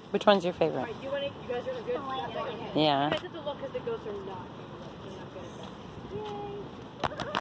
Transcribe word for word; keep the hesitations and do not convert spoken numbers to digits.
Which one's your favorite? Alright, you, wanna, you guys are good? Yeah. You guys have to look because the ghosts are not.